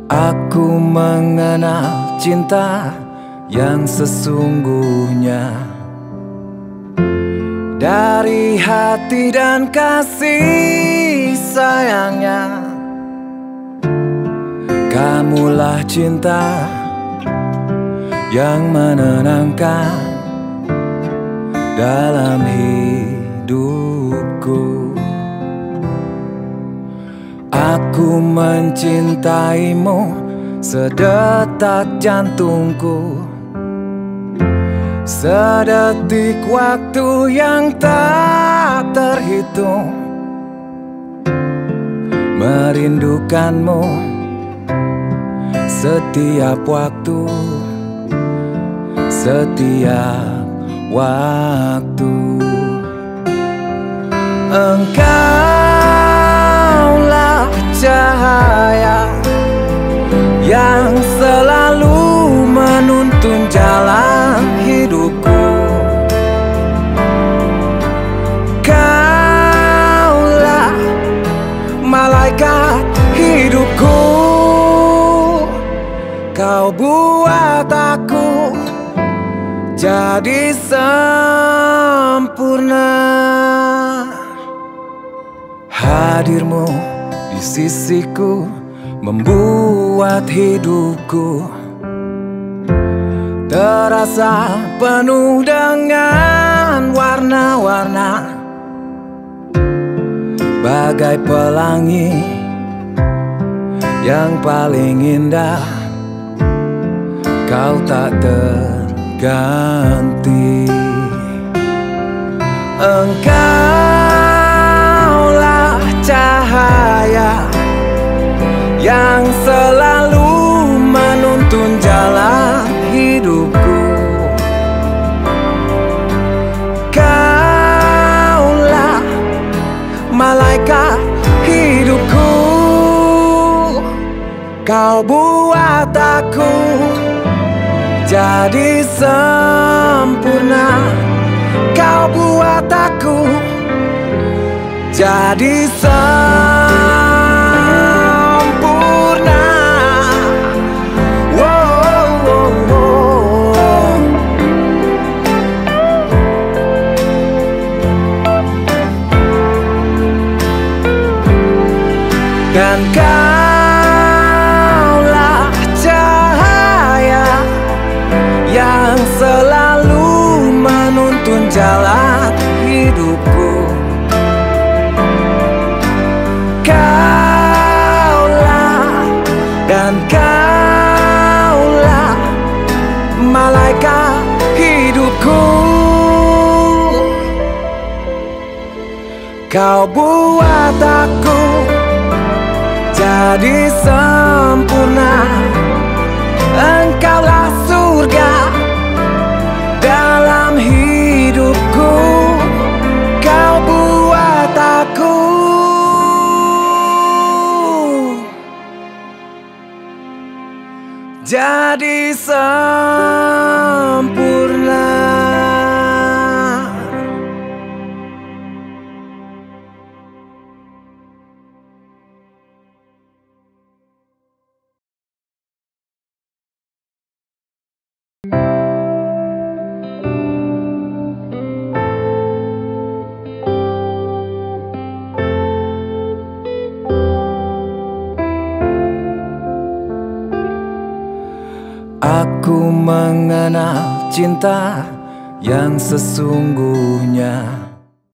Aku mengenal cinta yang sesungguhnya dari hati dan kasih sayangnya. Kamulah cinta yang menenangkan dalam hidupku. Aku mencintaimu sedetak jantungku, sedetik waktu yang tak terhitung. Merindukanmu setiap waktu, setiap waktu. Engkaulah cahaya yang selalu menuntun jalan hidupku. Kaulah malaikat hidupku. Kau buat aku jadi sempurna. Hadirmu di sisiku membuat hidupku terasa penuh dengan warna-warna, bagai pelangi yang paling indah. Kau tak terganti. Engkaulah cahaya yang selalu menuntun jalan hidupku. Kaulah malaikat hidupku. Kau buat aku jadi sempurna. Kau buat aku jadi sempurna. Wow, wow, wow. Dan kaulah cahaya yang selalu menuntun jalan hidupku. Kaulah dan kaulah malaikat hidupku. Kau buat aku jadi sempurna. Engkaulah surga dalam hidupku. Kau buat aku jadi sempurna. Aku mengenal cinta yang sesungguhnya